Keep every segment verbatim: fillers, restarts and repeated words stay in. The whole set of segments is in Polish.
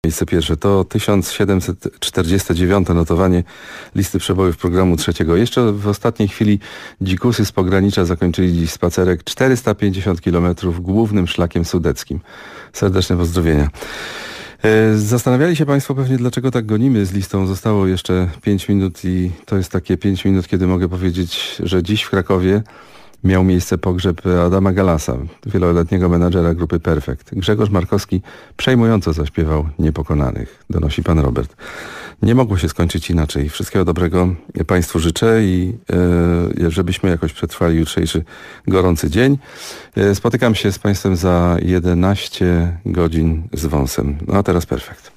Miejsce pierwsze to tysiąc siedemset czterdzieste dziewiąte notowanie listy przebojów programu trzeciego. Jeszcze w ostatniej chwili dzikusy z pogranicza zakończyli dziś spacerek czterysta pięćdziesiąt kilometrów głównym szlakiem sudeckim. Serdeczne pozdrowienia. Zastanawiali się Państwo pewnie, dlaczego tak gonimy z listą. Zostało jeszcze pięć minut i to jest takie pięć minut, kiedy mogę powiedzieć, że dziś w Krakowie miał miejsce pogrzeb Adama Galasa, wieloletniego menadżera grupy Perfekt. Grzegorz Markowski przejmująco zaśpiewał Niepokonanych, donosi pan Robert. Nie mogło się skończyć inaczej. Wszystkiego dobrego Państwu życzę i e, żebyśmy jakoś przetrwali jutrzejszy gorący dzień. E, spotykam się z Państwem za jedenaście godzin z wąsem. No a teraz Perfekt.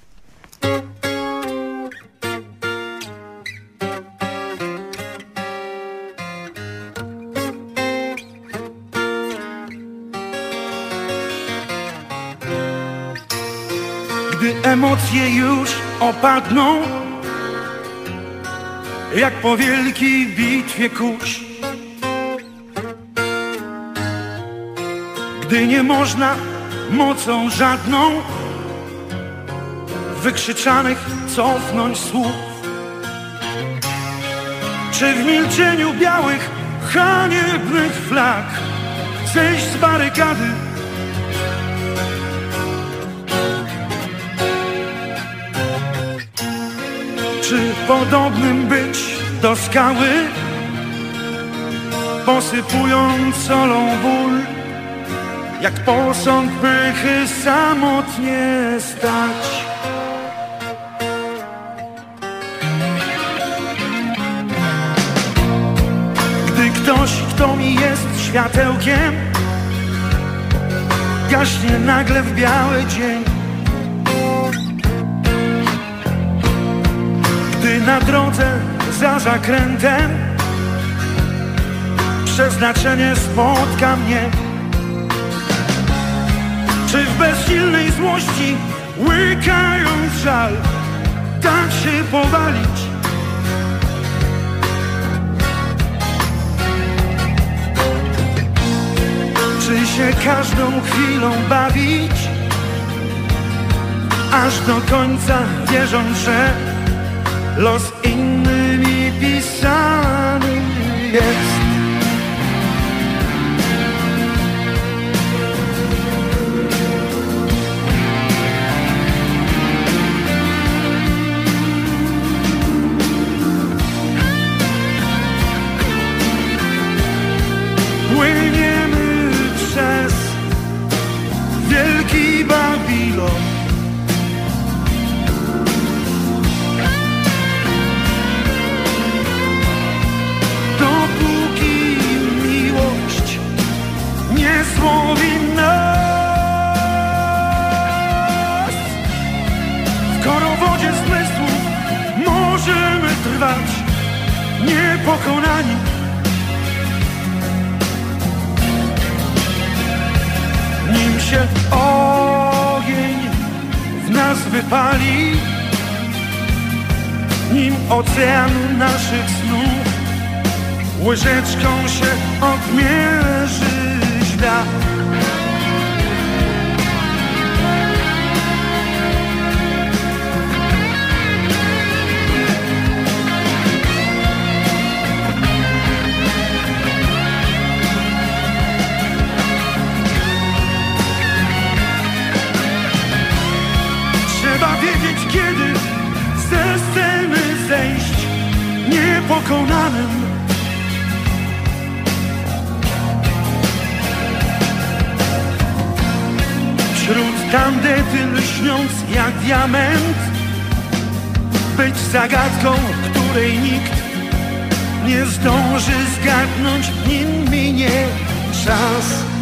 Gdy emocje już opadną, jak po wielkiej bitwie kurz, gdy nie można mocą żadną wykrzyczanych cofnąć słów, czy w milczeniu białych, haniebnych flag zejść z barykady, czy podobnym być do skały, posypując solą ból, jak posąg pychy samotnie stać. Gdy ktoś, kto mi jest światełkiem, gaśnie nagle w biały dzień, gdy na drodze za zakrętem przeznaczenie spotka mnie, czy w bezsilnej złości łykając żal dać się powalić, czy się każdą chwilą bawić, aż do końca wierząc, że los innymi pisany jest. Płyniemy przez wielki Babilon, dopóki miłość nie złowi nas. W korowodzie zmysłów możemy trwać niepokonani, nim się ogień w nas wypali, nim ocean naszych snów łyżeczką się odmierzy świat. Trzeba wiedzieć, kiedy ze sceny zejść niepokonanym. Wśród tandety lśniąc jak diament, być zagadką, której nikt nie zdąży zgadnąć, nim minie czas.